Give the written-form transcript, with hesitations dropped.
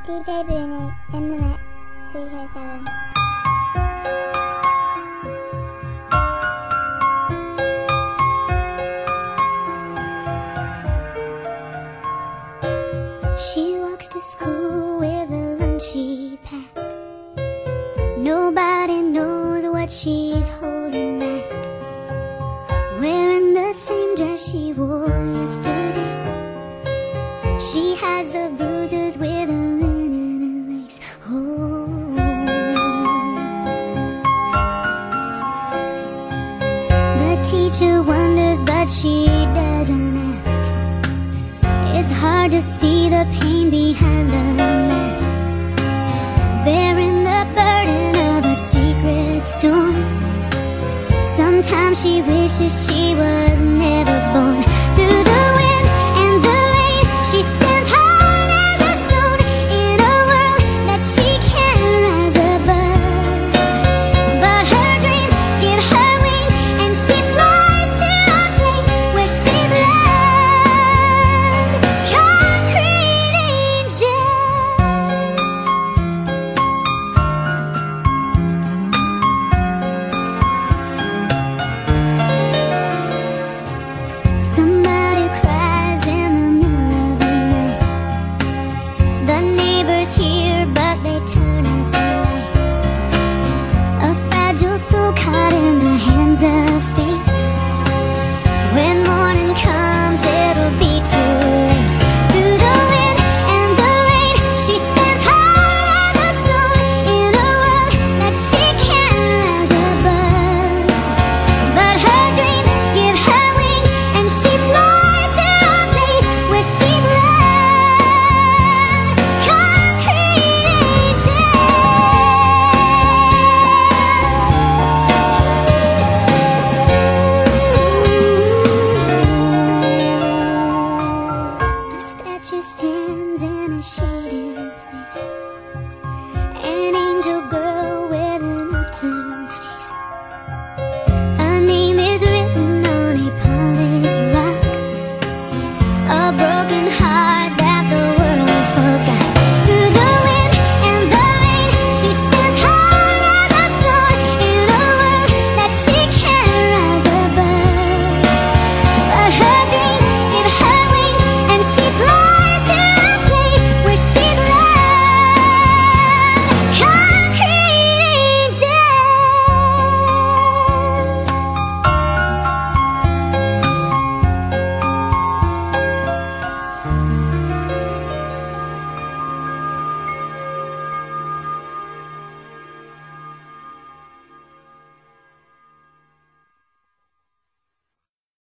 DJ Boonie in the mix, 3K7. She walks to school with a lunch she packed. Nobody knows what she's holding back. Wearing the same dress she wore yesterday. She has the bruises with a linen and lace. Oh. The teacher wonders, but she doesn't ask. It's hard to see the pain behind the mask, bearing the burden of a secret storm. Sometimes she wishes she was